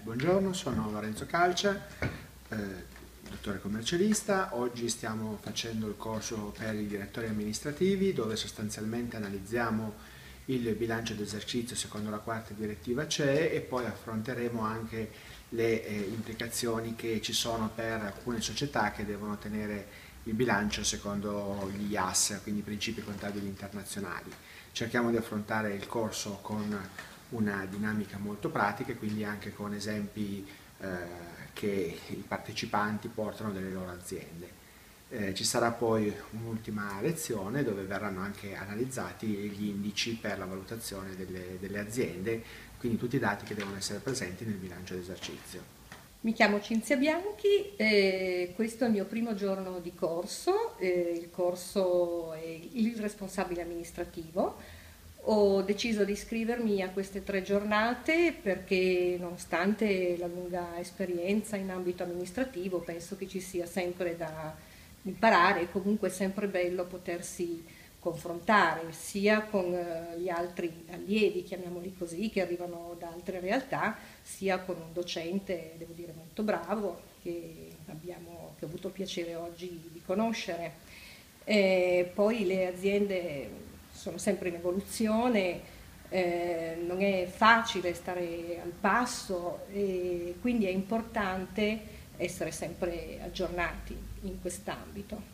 Buongiorno, sono Lorenzo Calcia, dottore commercialista. Oggi stiamo facendo il corso per i direttori amministrativi dove sostanzialmente analizziamo il bilancio d'esercizio secondo la quarta direttiva CE e poi affronteremo anche le implicazioni che ci sono per alcune società che devono tenere il bilancio secondo gli IAS, quindi i principi contabili internazionali. Cerchiamo di affrontare il corso con una dinamica molto pratica e quindi anche con esempi che i partecipanti portano dalle loro aziende. Ci sarà poi un'ultima lezione dove verranno anche analizzati gli indici per la valutazione delle aziende, quindi tutti i dati che devono essere presenti nel bilancio d'esercizio. Mi chiamo Cinzia Bianchi, questo è il mio primo giorno di corso, il corso è il responsabile amministrativo. Ho deciso di iscrivermi a queste 3 giornate perché nonostante la lunga esperienza in ambito amministrativo penso che ci sia sempre da imparare e comunque è sempre bello potersi confrontare sia con gli altri allievi, chiamiamoli così, che arrivano da altre realtà, sia con un docente, devo dire, molto bravo che ho avuto il piacere oggi di conoscere. Poi le aziende sono sempre in evoluzione, non è facile stare al passo e quindi è importante essere sempre aggiornati in quest'ambito.